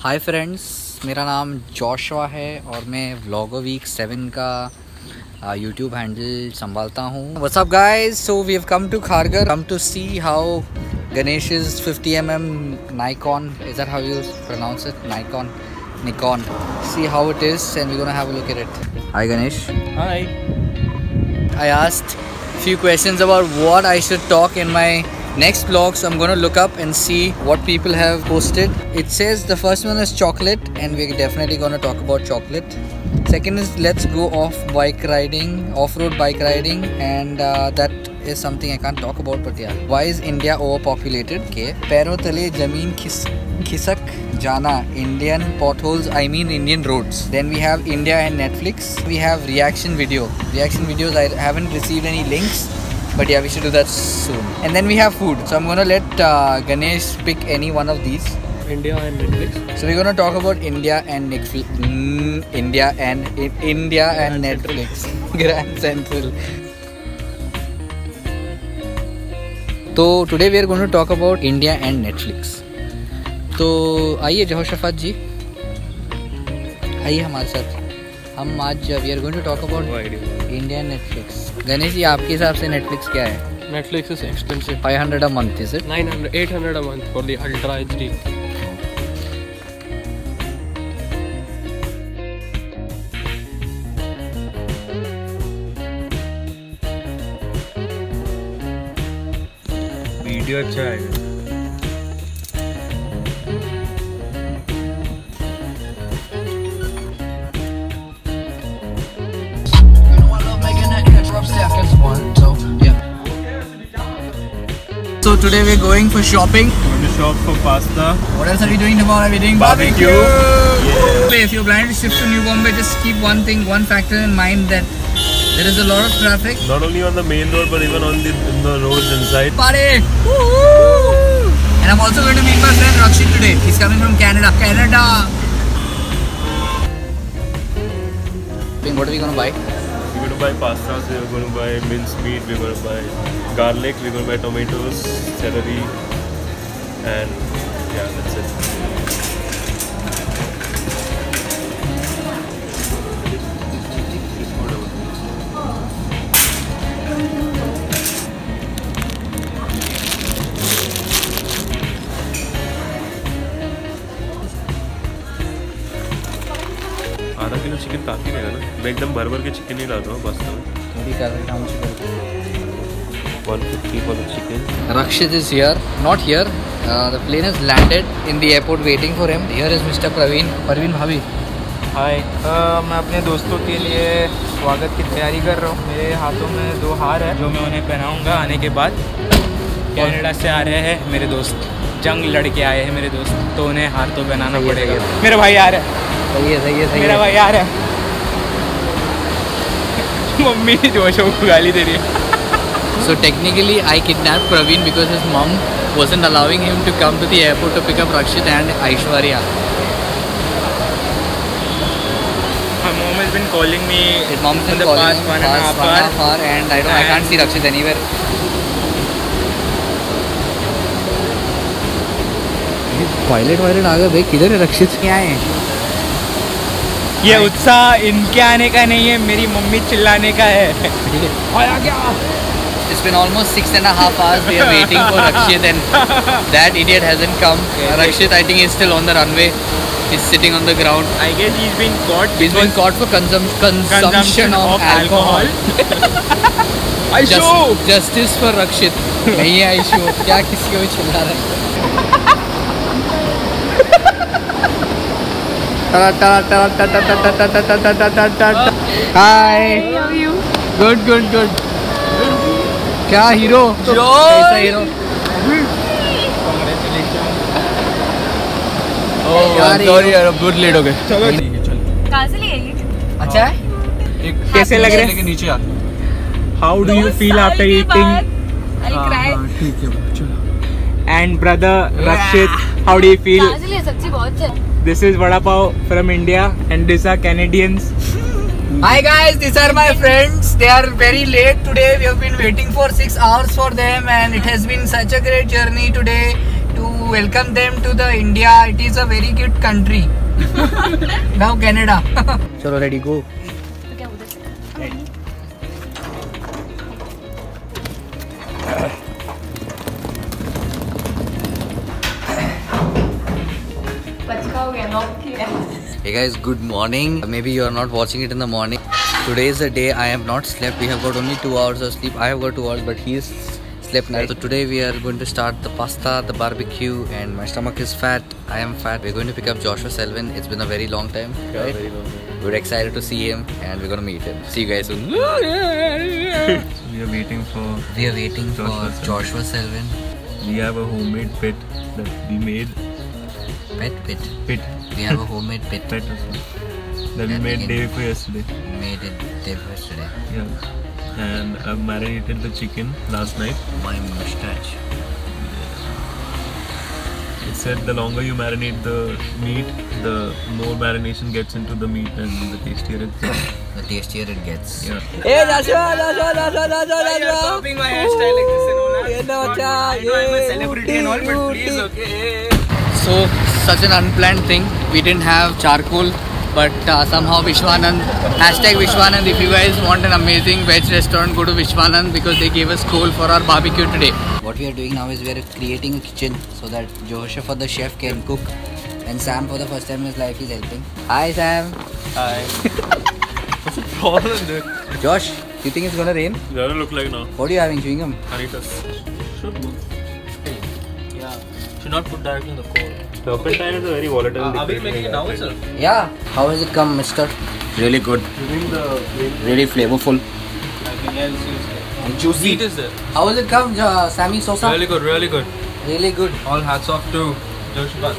Hi friends, मेरा नाम Joshua है और मैं व्लॉगर वीक 7 का यूट्यूब हैंडल संभालता हूँ। What's up guys? So we have come to Kharghar, come to see how Ganesh's 50mm Nikon, is that how you pronounce it? Nikon. See how it is and we're gonna have a look at it. Hi Ganesh. Hi. I asked few questions about what I should talk in my next vlog, so I'm gonna look up and see what people have posted. It says the first one is chocolate and we're definitely gonna talk about chocolate. Second is let's go off-road bike riding, and that is something I can't talk about, but yeah. Why is India overpopulated? Okay. Pairo tale zameen khisak jana, Indian potholes, I mean Indian roads. Then we have India and Netflix. We have reaction videos. I haven't received any links, but yeah, we should do that soon. And then we have food, so I'm gonna let Ganesh pick any one of these. India and Netflix. So we're gonna talk about India and Netflix. India and Netflix. Grand Central. So today we are going to talk about India and Netflix. तो आइए जोशफात जी, आइए हमारे साथ। हम आज we are going to talk about India and Netflix. Ganesh ji, आपके हिसाब से नेटफ्लिक्स क्या है? Netflix is expensive. 500 a month, is it? 800 a month for the Ultra HD. Video अच्छा है। So today we're going for shopping. Going to shop for pasta. What else are we doing tomorrow? We're doing barbecue. Yeah. If you're planning to shift to New Bombay, just keep one factor in mind, that there is a lot of traffic. Not only on the main road, but even on the roads inside. Party! And I'm also going to meet my friend Rakshit today. He's coming from Canada. What are we going to buy? We're going to buy pastas, we're going to buy minced meat, we're going to buy garlic, we're going to buy tomatoes, celery, and yeah, that's it. आधा kilo chicken काफ़ी रहेगा ना? मैं एकदम भर के chicken नहीं डाल रहा हूँ पास्ता में। 150 for the chicken. Rakshit is here, not here. The plane has landed in the airport waiting for him. Here is Mr. Praveen Bhavi. हाय, मैं अपने दोस्तों के लिए स्वागत की तैयारी कर रहा हूँ। मेरे हाथों में 2 हार है जो मैं उन्हें पहनाऊँगा आने के बाद। कनाडा से आ रहे हैं मेरे दोस्त, जंग लड़के आए हैं मेरे दोस्त, तो उन्हें हार तो पहनाना पड़ेगा। मेरा भाई आ रहा है। सही है। मेरा भाई आ रहा है। मम्मी जोशो को गाली दे रही है। So technically I kidnapped Praveen because his mom wasn't allowing him to come to the airport to pick up Rakshit and Aishwarya. My mom has been calling me His mom's been for the calling past 1.5 hour and I can't see Rakshit anywhere. Pilot आ गया भाई, किधर है रक्षित? क्या है ये उत्साह? इनके आने का नहीं है, मेरी मम्मी चिल्लाने का है। ठीक है, आ गया। It's been almost 6.5 hours we are waiting for Rakshit and that idiot hasn't come. Rakshit, I think, is still on the runway. He's sitting on the ground. I guess he's been caught. He's been caught for consumption of alcohol. Justice for Rakshit. नहीं है आयशु, क्या किसी को भी चिल्ला रहा है? Hi. How are you? Good. क्या हीरो? कैसा हीरो? सॉरी यार, अब बहुत लेट हो गए। चलो कहाँ से लिए ये? अच्छा है? कैसे लग रहे हैं? नीचे आ। How do you feel after eating? I'll cry. ठीक है, चलो। And brother Rakshit, how do you feel? कहाँ से लिए? सब्जी बहुत है। This is vada pav from India and these are Canadians. Hi guys, these are my friends. They are very late today. We have been waiting for 6 hours for them and it has been such a great journey today to welcome them to the India. It is a very good country. Now Canada. Chalo, ready, go. Hey guys, good morning. Maybe you are not watching it in the morning. Today is the day I have not slept. We have got only 2 hours of sleep. I have got 2 hours, but he is slept night. So today we are going to start the pasta, the barbecue, and my stomach is fat. I am fat. We're going to pick up Joshua Selwyn. It's been a very long time, right? Very long time. We're excited to see him, and we're gonna meet him. See you guys soon. We are waiting for Joshua Selwyn. We have a homemade pit that we made. Pit. We have a homemade pit. Pit that we made day before yesterday. Made it day before yesterday. Yeah. And I marinated the chicken last night. My mustache. It said the longer you marinate the meat, the more marination gets into the meat and the tastier it gets. The tastier it gets. Yeah. Hey Joshua! Copying my hairstyle like this and all. I'm a celebrity and all, but please, okay. So, such an unplanned thing. We didn't have charcoal, but somehow Vishwanand, #Vishwanand, if you guys want an amazing veg restaurant, go to Vishwanand because they gave us coal for our barbecue today. What we are doing now is we are creating a kitchen so that Joshua for the chef can cook, and Sam for the first time in his life is helping. Hi Sam. Hi. What's the problem, dude? Josh, do you think it's gonna rain? It doesn't look like now. What are you having, chewing gum? Hanitas. Should move. Yeah. Should not put directly in the coal. Turpentine is a very volatile liquid. Are we making it now itself? Yeah. How has it come, mister? Really good. Really flavorful. Juicy. Meat is there. How has it come, Sammy Sosa? Really good, really good. Really good. All hats off to Joshua.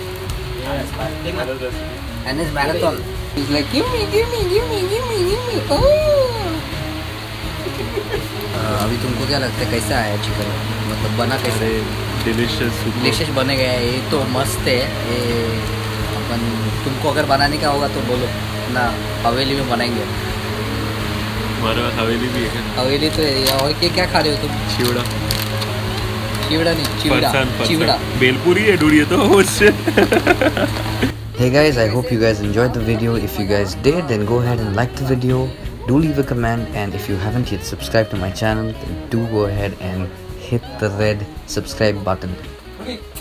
And his marathon. He's like, give me. Oh. अभी तुमको क्या लगता है कैसा आया chicken? मतलब बना कैसे? डिलिशियस बनेगा ये तो मस्त है ये। अपन तुमको अगर बनाने का होगा तो बोलो ना, हवेली में बनाएंगे। हमारे पास हवेली भी है। हवेली तो है। और क्या खा रहे हो तुम? चिवड़ा नहीं, चिवड़ा। बेलपुरी है डूरी है तो उससे। Hey guys, I hope you guys enjoyed the video. If you guys did, then go ahead and like the video. Do leave a comment, and if you haven't yet subscribed to my channel, then do go ahead and hit the red subscribe button. Okay.